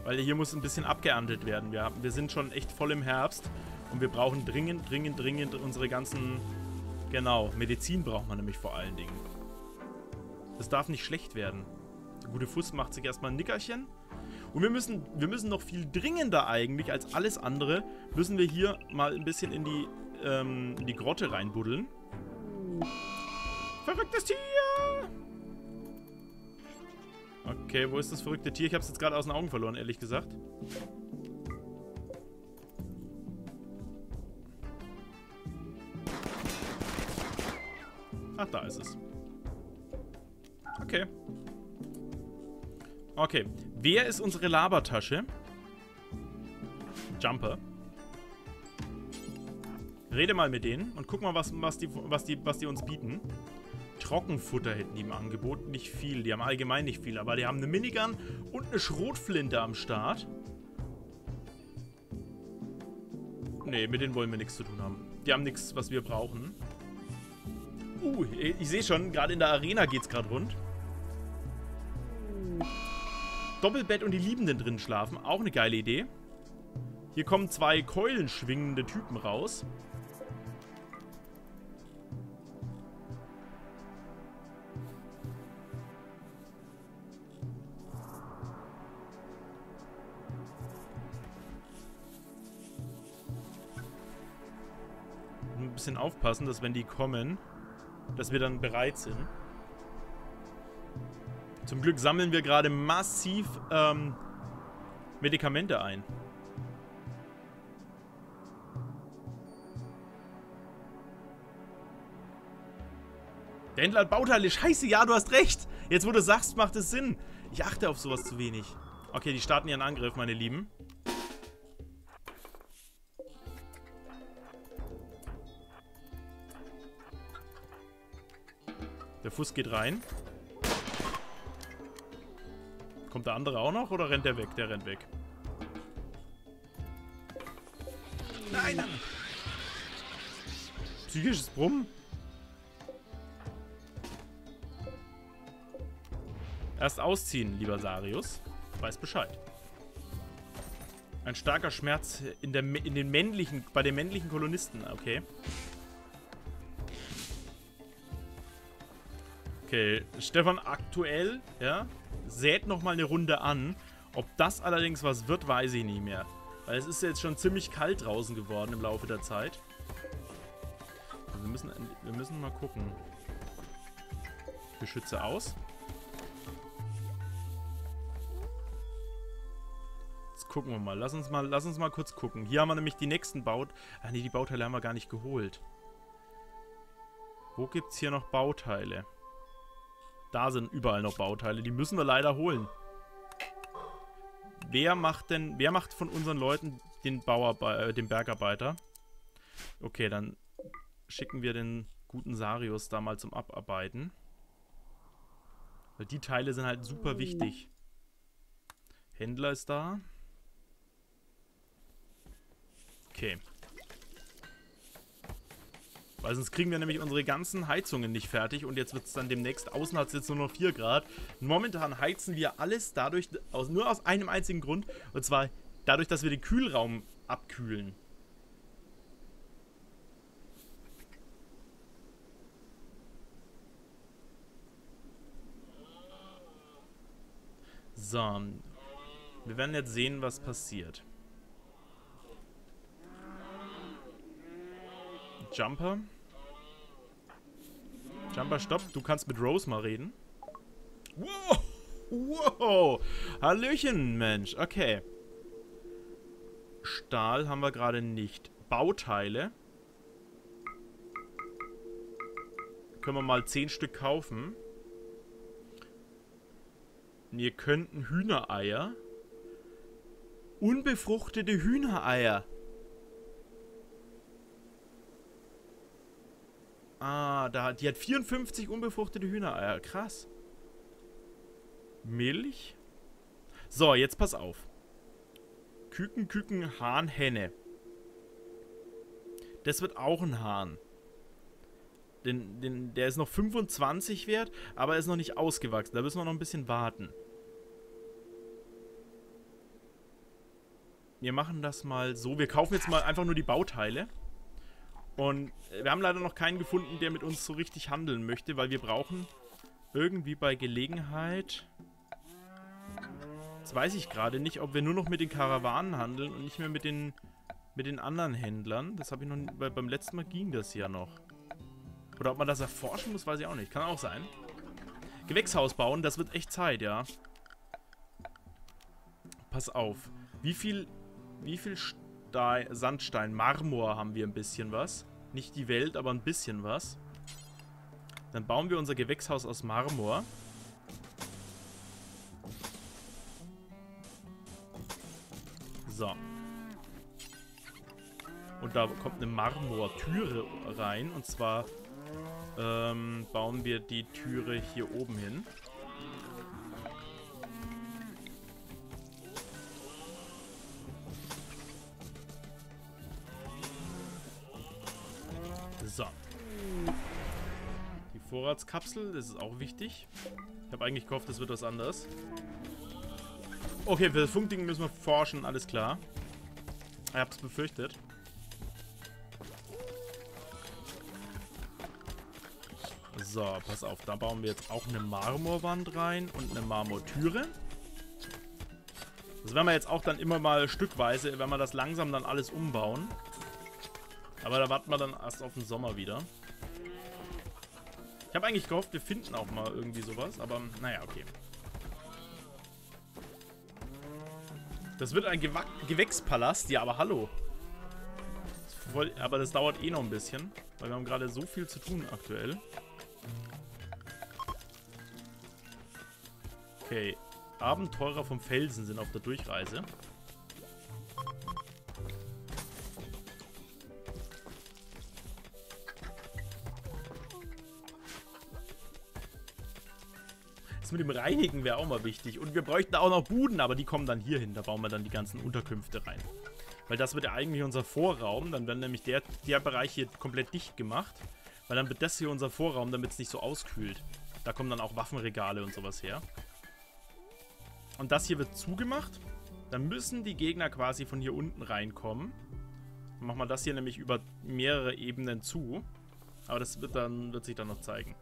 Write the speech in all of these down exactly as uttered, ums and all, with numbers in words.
Weil hier muss ein bisschen abgeerntet werden. Wir, haben, wir sind schon echt voll im Herbst. Und wir brauchen dringend, dringend, dringend unsere ganzen... Genau, Medizin braucht man nämlich vor allen Dingen. Das darf nicht schlecht werden. Der gute Fuß macht sich erstmal ein Nickerchen. Und wir müssen, wir müssen noch viel dringender eigentlich als alles andere, müssen wir hier mal ein bisschen in die, ähm, in die Grotte reinbuddeln. Verrücktes Tier! Okay, wo ist das verrückte Tier? Ich habe es jetzt gerade aus den Augen verloren, ehrlich gesagt. Ach, da ist es. Okay. Okay. Wer ist unsere Labertasche? Jumper. Rede mal mit denen und guck mal, was, was, die, was, die, was die uns bieten. Trockenfutter hätten die im Angebot. Nicht viel. Die haben allgemein nicht viel. Aber die haben eine Minigun und eine Schrotflinte am Start. Nee, mit denen wollen wir nichts zu tun haben. Die haben nichts, was wir brauchen. Uh, ich sehe schon, gerade in der Arena geht's gerade rund. Doppelbett und die Liebenden drin schlafen. Auch eine geile Idee. Hier kommen zwei keulenschwingende Typen raus. Ein bisschen aufpassen, dass wenn die kommen, dass wir dann bereit sind. Zum Glück sammeln wir gerade massiv ähm, Medikamente ein. Der Händler hat Bauteile. Scheiße, ja, du hast recht. Jetzt, wo du sagst, macht es Sinn. Ich achte auf sowas zu wenig. Okay, die starten ihren Angriff, meine Lieben. Der Fuß geht rein. Kommt der andere auch noch oder rennt der weg? Der rennt weg. Nein, nein. Psychisches Brummen. Erst ausziehen, lieber Sarius. Weiß Bescheid. Ein starker Schmerz in, der, in den männlichen, bei den männlichen Kolonisten. Okay. Okay, Stefan aktuell, ja, sät nochmal eine Runde an. Ob das allerdings was wird, weiß ich nicht mehr. Weil es ist jetzt schon ziemlich kalt draußen geworden im Laufe der Zeit. Wir müssen, wir müssen mal gucken. Geschütze aus. Jetzt gucken wir mal. Lass uns mal, lass uns mal kurz gucken. Hier haben wir nämlich die nächsten Baut... Ach nee, die Bauteile haben wir gar nicht geholt. Wo gibt es hier noch Bauteile? Da sind überall noch Bauteile. Die müssen wir leider holen. Wer macht denn... Wer macht von unseren Leuten den Bauarbeiter, äh, den Bergarbeiter? Okay, dann schicken wir den guten Sarius da mal zum Abarbeiten. Weil die Teile sind halt super wichtig. Händler ist da. Okay. Weil sonst kriegen wir nämlich unsere ganzen Heizungen nicht fertig und jetzt wird es dann demnächst, außen hat es jetzt nur noch vier Grad. Momentan heizen wir alles dadurch, aus, nur aus einem einzigen Grund, und zwar dadurch, dass wir den Kühlraum abkühlen. So, wir werden jetzt sehen, was passiert. Jumper. Jumper, stopp. Du kannst mit Rose mal reden. Wow. Wow. Hallöchen, Mensch. Okay. Stahl haben wir gerade nicht. Bauteile. Können wir mal zehn Stück kaufen. Wir könnten Hühnereier. Unbefruchtete Hühnereier. Ah, da, die hat vierundfünfzig unbefruchtete Hühnereier. Krass. Milch. So, jetzt pass auf. Küken, Küken, Hahn, Henne. Das wird auch ein Hahn. Den, den, der ist noch fünfundzwanzig wert, aber er ist noch nicht ausgewachsen. Da müssen wir noch ein bisschen warten. wir machen das mal so. Wir kaufen jetzt mal einfach nur die Bauteile. Und wir haben leider noch keinen gefunden, der mit uns so richtig handeln möchte, weil wir brauchen irgendwie bei Gelegenheit... Jetzt weiß ich gerade nicht, ob wir nur noch mit den Karawanen handeln und nicht mehr mit den, mit den anderen Händlern. Das habe ich noch nicht, weil beim letzten Mal ging das ja noch. Oder ob man das erforschen muss, weiß ich auch nicht. Kann auch sein. Gewächshaus bauen, das wird echt Zeit, ja. Pass auf. Wie viel, wie viel Stein, Sandstein, Marmor haben wir ein bisschen was? Nicht die Welt, aber ein bisschen was. Dann bauen wir unser Gewächshaus aus Marmor. So. Und da kommt eine Marmortüre rein. Und zwar ähm, bauen wir die Türe hier oben hin. So. Die Vorratskapsel, das ist auch wichtig. Ich habe eigentlich gehofft, das wird was anderes. Okay, für das Funkding müssen wir forschen, alles klar. Ich hab's befürchtet. So, pass auf, da bauen wir jetzt auch eine Marmorwand rein und eine Marmortüre. Das werden wir jetzt auch dann immer mal stückweise, wenn wir das langsam dann alles umbauen. Aber da warten wir dann erst auf den Sommer wieder. Ich habe eigentlich gehofft, wir finden auch mal irgendwie sowas, aber naja, okay. Das wird ein Gewa Gewächspalast. Ja, aber hallo. Voll, aber das dauert eh noch ein bisschen. Weil wir haben gerade so viel zu tun aktuell. Okay. Abenteurer vom Felsen sind auf der Durchreise. Mit dem Reinigen wäre auch mal wichtig. Und wir bräuchten auch noch Buden, aber die kommen dann hier hin. Da bauen wir dann die ganzen Unterkünfte rein. Weil das wird ja eigentlich unser Vorraum. Dann werden nämlich der, der Bereich hier komplett dicht gemacht. Weil dann wird das hier unser Vorraum, damit es nicht so auskühlt. Da kommen dann auch Waffenregale und sowas her. Und das hier wird zugemacht. Dann müssen die Gegner quasi von hier unten reinkommen. Dann machen wir das hier nämlich über mehrere Ebenen zu. Aber das wird, dann, wird sich dann noch zeigen.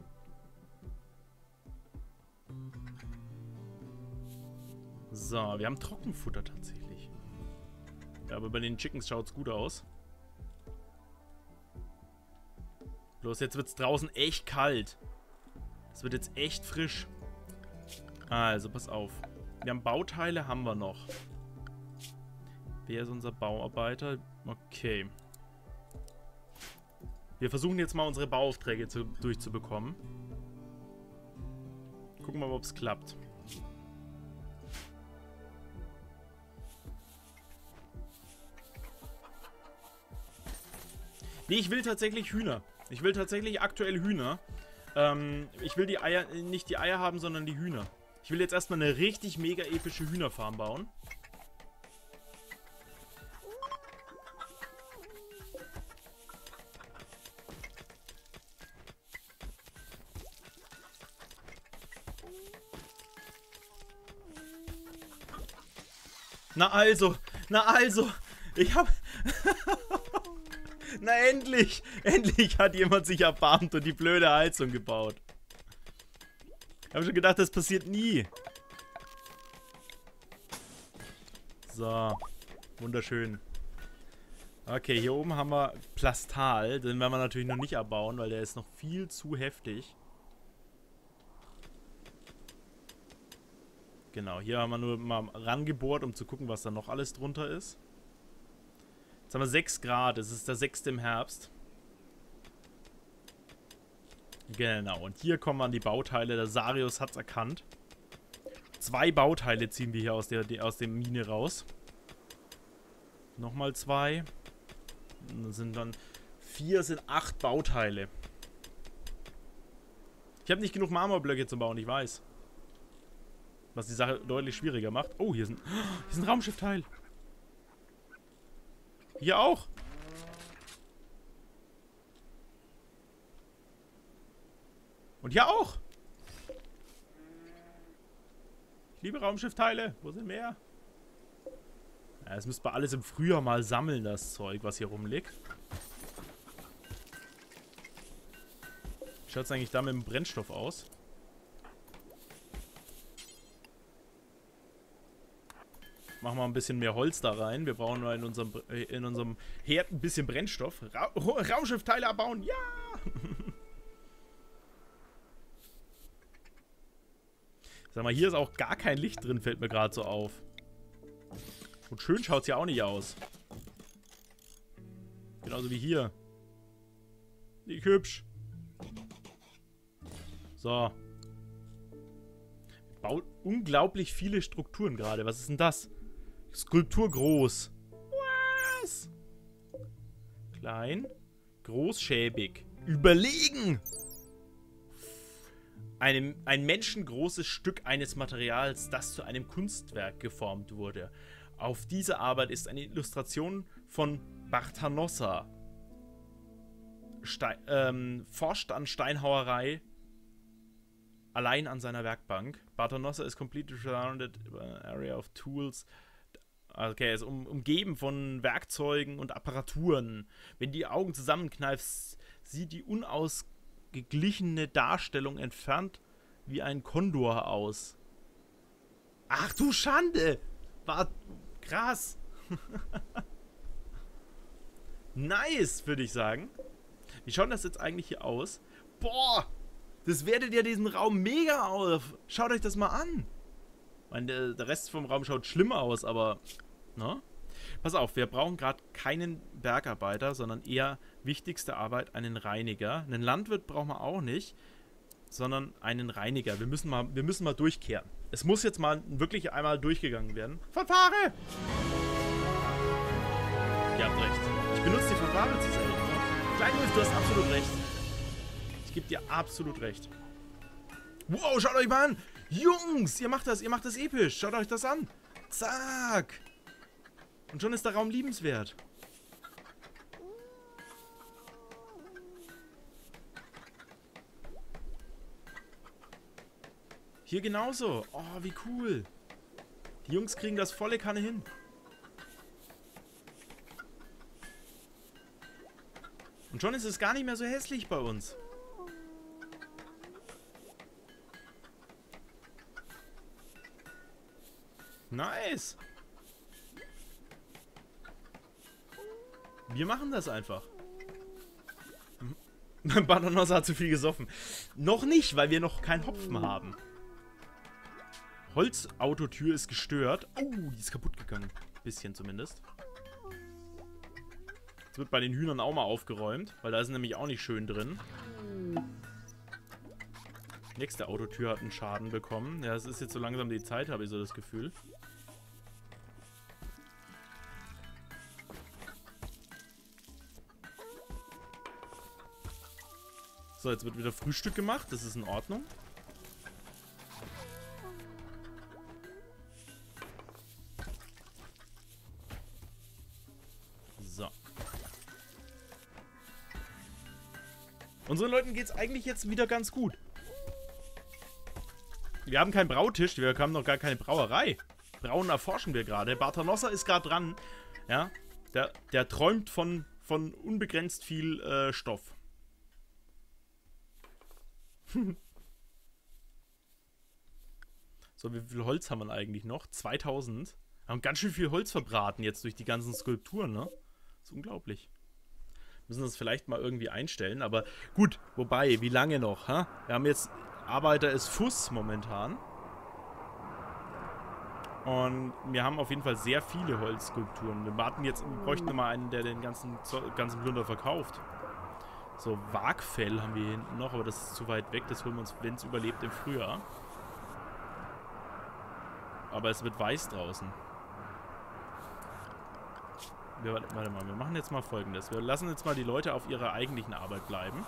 So, wir haben Trockenfutter tatsächlich. Ja, aber bei den Chickens schaut es gut aus. Bloß jetzt wird es draußen echt kalt. Es wird jetzt echt frisch. Also, pass auf. Wir haben Bauteile, haben wir noch. Wer ist unser Bauarbeiter? Okay. Wir versuchen jetzt mal unsere Bauaufträge zu, durchzubekommen. Gucken wir mal, ob es klappt. Nee, ich will tatsächlich Hühner. Ich will tatsächlich aktuell Hühner. Ähm, ich will die Eier, nicht die Eier haben, sondern die Hühner. Ich will jetzt erstmal eine richtig mega epische Hühnerfarm bauen. Na also, na also, ich hab... Na endlich! Endlich hat jemand sich erbarmt und die blöde Heizung gebaut. Ich habe schon gedacht, das passiert nie. So. Wunderschön. Okay, hier oben haben wir Plastal. Den werden wir natürlich noch nicht abbauen, weil der ist noch viel zu heftig. Genau, hier haben wir nur mal rangebohrt, um zu gucken, was da noch alles drunter ist. Jetzt haben wir sechs Grad, es ist der sechste im Herbst. Genau, und hier kommen an die Bauteile. Der Sarius hat es erkannt. Zwei Bauteile ziehen wir hier aus der, aus der Mine raus. Nochmal zwei. Und das sind dann vier, sind acht Bauteile. Ich habe nicht genug Marmorblöcke zu bauen, ich weiß. Was die Sache deutlich schwieriger macht. Oh, hier sind, hier ist ein Raumschiffteil. Hier auch. Und hier auch. Ich liebe Raumschiffteile. Wo sind mehr? Ja, das müsste man alles im Frühjahr mal sammeln, das Zeug, was hier rumliegt. Wie schaut es eigentlich da mit dem Brennstoff aus? Machen wir ein bisschen mehr Holz da rein. Wir brauchen in unserem, in unserem Herd ein bisschen Brennstoff. Ra Raumschiffteile abbauen, ja! Sag mal, hier ist auch gar kein Licht drin, fällt mir gerade so auf. Und schön schaut es ja auch nicht aus. Genauso wie hier. Nicht hübsch. So. Baut unglaublich viele Strukturen gerade. Was ist denn das? Skulptur groß. Was? Klein. Groß, schäbig. Überlegen! Einem, ein menschengroßes Stück eines Materials, das zu einem Kunstwerk geformt wurde. Auf diese Arbeit ist eine Illustration von Bartanossa. Stein, ähm, forscht an Steinhauerei allein an seiner Werkbank. Bartanossa is completely surrounded by an area of tools. Okay, er ist um, umgeben von Werkzeugen und Apparaturen. Wenn die Augen zusammenkneifst, sieht die unausgeglichene Darstellung entfernt wie ein Kondor aus. Ach du Schande! War krass. Nice, würde ich sagen. Wie schaut das jetzt eigentlich hier aus? Boah! Das wertet ja diesen Raum mega auf. Schaut euch das mal an. Ich meine, der, der Rest vom Raum schaut schlimmer aus, aber... Ne? Pass auf, wir brauchen gerade keinen Bergarbeiter, sondern eher wichtigste Arbeit, einen Reiniger. Einen Landwirt brauchen wir auch nicht, sondern einen Reiniger. Wir müssen mal, wir müssen mal durchkehren. Es muss jetzt mal wirklich einmal durchgegangen werden. Fanfare! Ihr habt recht. Ich benutze die Fanfare zu selten. Ne? Kleinwolf, du hast absolut recht. Ich gebe dir absolut recht. Wow, schaut euch mal an! Jungs, ihr macht das, ihr macht das episch. Schaut euch das an. Zack! Und schon ist der Raum liebenswert. Hier genauso. Oh, wie cool. Die Jungs kriegen das volle Kanne hin. Und schon ist es gar nicht mehr so hässlich bei uns. Nice. Wir machen das einfach. Bartanossa hat zu viel gesoffen. Noch nicht, weil wir noch keinen Hopfen haben. Holzautotür ist gestört. Oh, die ist kaputt gegangen. Bisschen zumindest. Jetzt wird bei den Hühnern auch mal aufgeräumt, weil da ist nämlich auch nicht schön drin. Nächste Autotür hat einen Schaden bekommen. Ja, es ist jetzt so langsam die Zeit, habe ich so das Gefühl. So, jetzt wird wieder Frühstück gemacht. Das ist in Ordnung. So. Unseren Leuten geht es eigentlich jetzt wieder ganz gut. Wir haben keinen Brautisch. Wir haben noch gar keine Brauerei. Brauen erforschen wir gerade. Bartanossa ist gerade dran. Ja. Der, der träumt von, von unbegrenzt viel äh, Stoff. So, wie viel Holz haben wir eigentlich noch? zweitausend. Wir haben ganz schön viel Holz verbraten jetzt durch die ganzen Skulpturen, ne? Das ist unglaublich. Müssen das vielleicht mal irgendwie einstellen, aber gut, wobei, wie lange noch, ha? Wir haben jetzt, Arbeiter ist Fuss momentan. Und wir haben auf jeden Fall sehr viele Holzskulpturen. Wir warten jetzt, wir bräuchten mal einen, der den ganzen, ganzen Plunder verkauft. So, Wagfell haben wir hier hinten noch, aber das ist zu weit weg. Das holen wir uns, wenn es überlebt, im Frühjahr. Aber es wird weiß draußen. Wir, warte mal, wir machen jetzt mal Folgendes. Wir lassen jetzt mal die Leute auf ihrer eigentlichen Arbeit bleiben.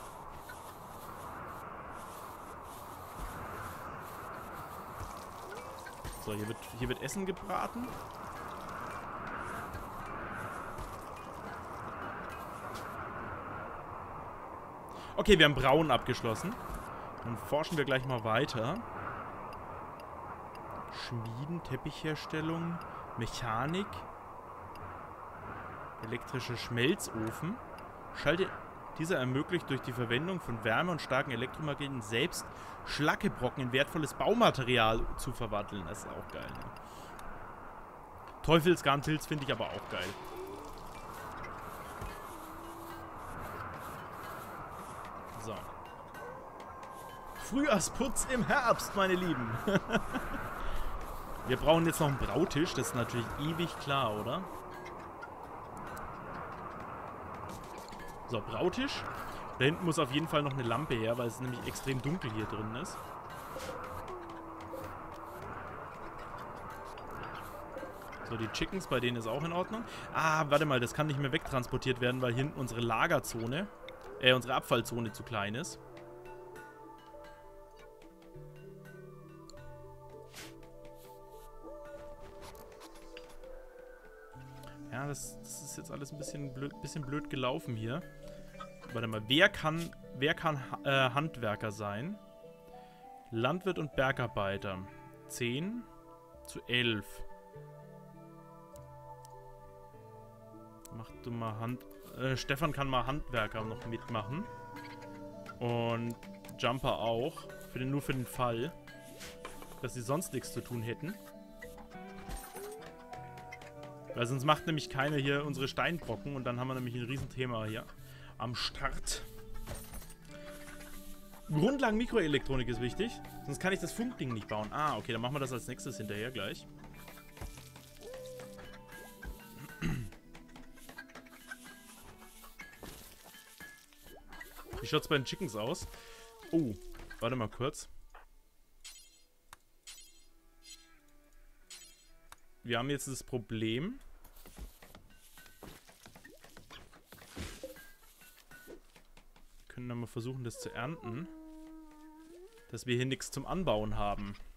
So, hier wird, hier wird Essen gebraten. Okay, wir haben Brauen abgeschlossen. Dann forschen wir gleich mal weiter. Schmieden, Teppichherstellung, Mechanik. Elektrischer Schmelzofen. Schalte... Dieser ermöglicht durch die Verwendung von Wärme und starken Elektromagneten selbst Schlackebrocken in wertvolles Baumaterial zu verwandeln. Das ist auch geil. Ne? Teufelsgarnpilz finde ich aber auch geil. So. Frühjahrsputz im Herbst, meine Lieben. Wir brauchen jetzt noch einen Brautisch. Das ist natürlich ewig klar, oder? So, Brautisch. Da hinten muss auf jeden Fall noch eine Lampe her, weil es nämlich extrem dunkel hier drin ist. So, die Chickens, bei denen ist auch in Ordnung. Ah, warte mal, das kann nicht mehr wegtransportiert werden, weil hinten unsere Lagerzone, äh, unsere Abfallzone zu klein ist. Ja, das, das ist jetzt alles ein bisschen blöd, bisschen blöd gelaufen hier. Warte mal, wer kann, wer kann äh, Handwerker sein? Landwirt und Bergarbeiter. zehn zu elf. Mach du mal Hand... Äh, Stefan kann mal Handwerker noch mitmachen. Und Jumper auch. Für den, nur für den Fall, dass sie sonst nichts zu tun hätten. Weil sonst macht nämlich keiner hier unsere Steinbrocken und dann haben wir nämlich ein Riesenthema hier am Start. Grundlagen Mikroelektronik ist wichtig, sonst kann ich das Funkding nicht bauen. Ah, okay, dann machen wir das als nächstes hinterher gleich. Wie schaut es bei den Chickens aus? Oh, warte mal kurz. Wir haben jetzt das Problem. Wir können dann mal versuchen, das zu ernten. Dass wir hier nichts zum Anbauen haben.